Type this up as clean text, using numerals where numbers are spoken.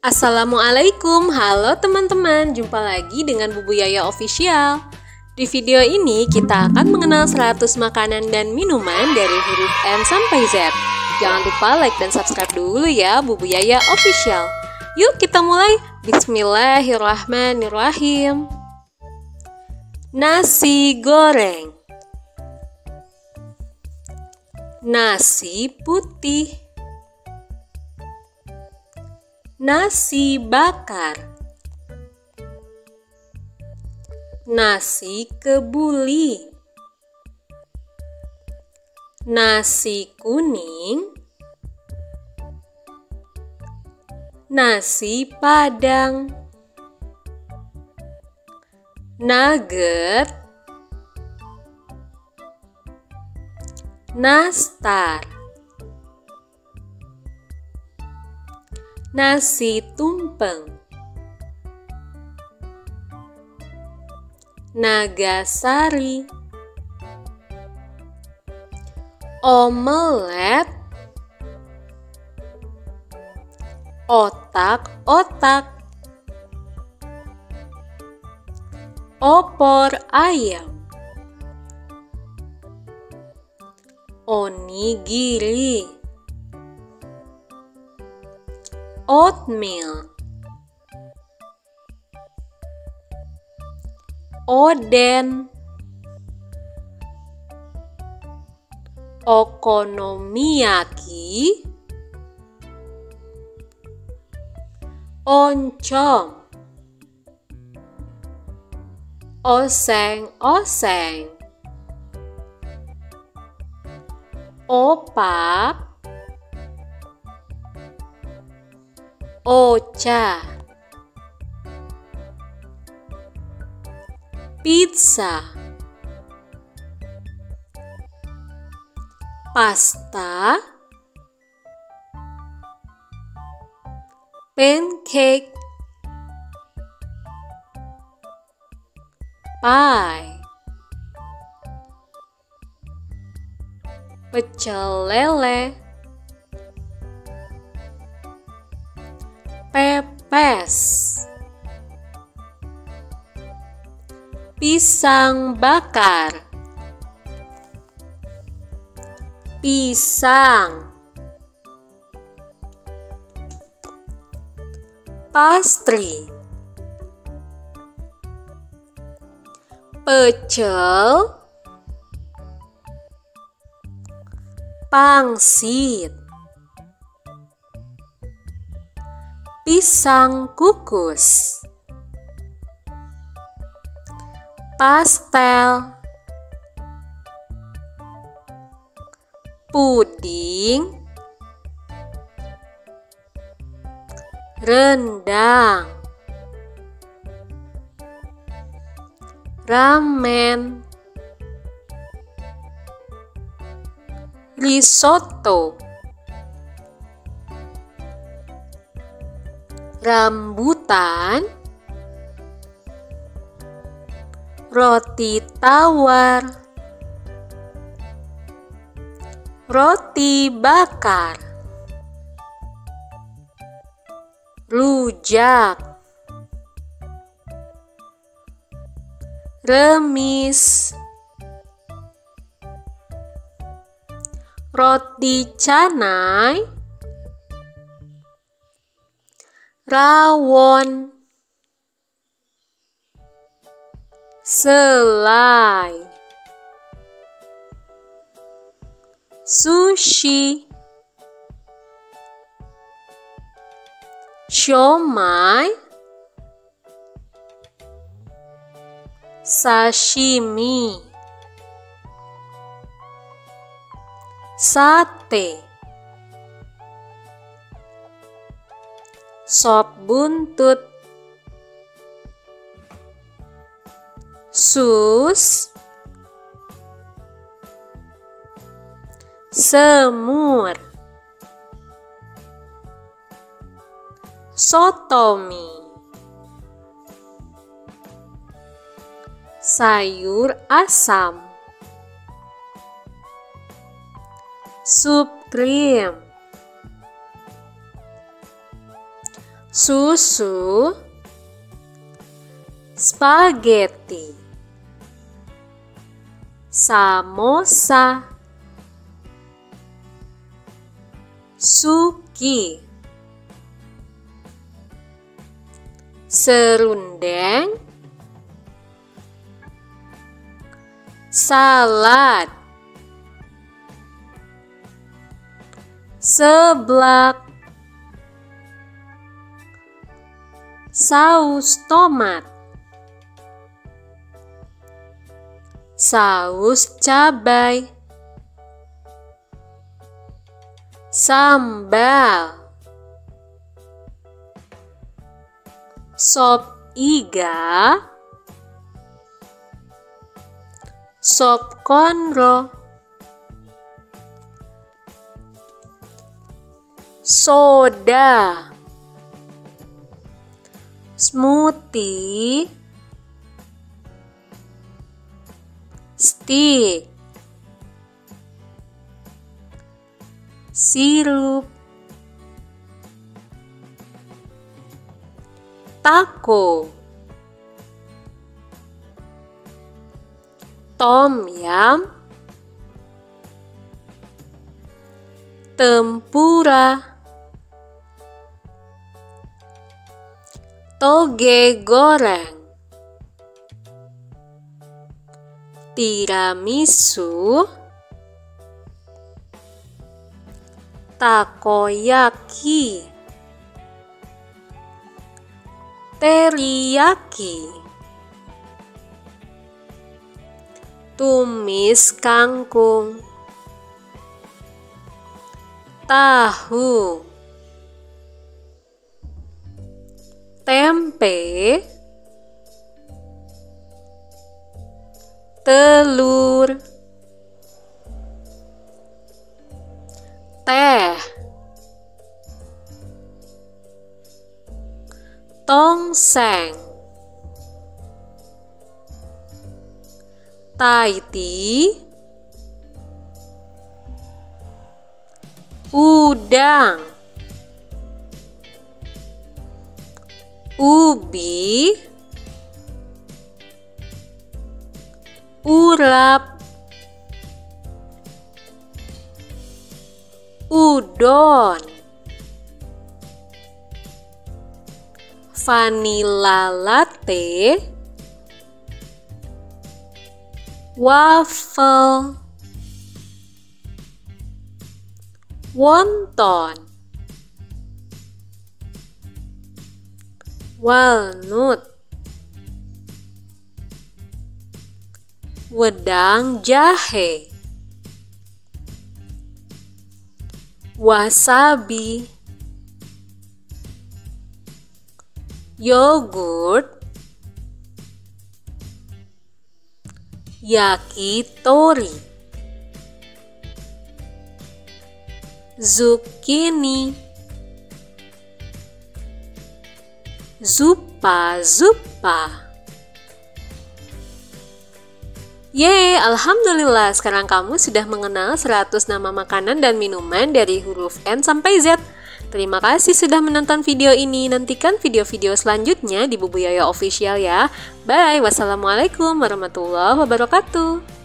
Assalamualaikum, halo teman-teman, jumpa lagi dengan Bubu Yaya Official. Di video ini kita akan mengenal 100 makanan dan minuman dari huruf M sampai Z. Jangan lupa like dan subscribe dulu ya Bubu Yaya Official. Yuk kita mulai, bismillahirrahmanirrahim. Nasi goreng, nasi putih, nasi bakar, nasi kebuli, nasi kuning, nasi padang, nugget, nastar, nasi tumpeng, nagasari, omelet, otak-otak, opor ayam, onigiri, oatmeal, oden, okonomiyaki, oncom, oseng-oseng, opak, ocha, pizza, pasta, pancake, pie, pecel lele, pepes, pisang bakar, pisang, pastry, pecel, pangsit, pisang kukus, pastel, puding, rendang, ramen, risotto, rambutan, roti tawar, roti bakar, rujak, remis, roti canai, rawon, selai, sushi, siomay, sashimi, sate, sop buntut, sus, semur, sotomi, sayur asam, sup krim, susu, spaghetti, samosa, suki, serundeng, salad, seblak, saus tomat, saus cabai, sambal, sop iga, sop konro, soda, smoothie, steak, sirup, taco, tom yum, tempura, toge goreng, tiramisu, takoyaki, teriyaki, tumis kangkung, tahu, tempe, telur, teh, tongseng, Thai tea, udang, ubi, urap, udon, vanilla latte, waffle, wonton, walnut, wedang jahe, wasabi, yogurt, yakitori, zucchini, zupa. Yeay, alhamdulillah sekarang kamu sudah mengenal 100 nama makanan dan minuman dari huruf N sampai Z. Terima kasih sudah menonton video ini. Nantikan video-video selanjutnya di Bubu Yaya Official ya. Bye, wassalamualaikum warahmatullahi wabarakatuh.